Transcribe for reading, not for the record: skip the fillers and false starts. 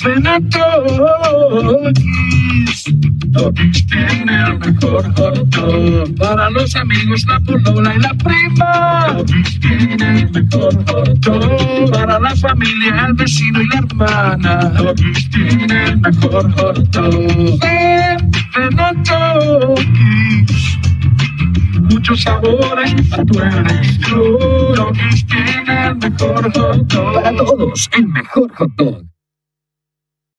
Ven a Doggies. Doggies tiene el mejor hot dog. Para los amigos, la polola y la prima. Doggies tiene el mejor hot dog. Para la familia, el vecino y la hermana. Doggies tiene el mejor hot dog. Ven a Doggies. Muchos sabores a tu elección. Doggies tiene el mejor hot dog. Para todos, el mejor hot dog.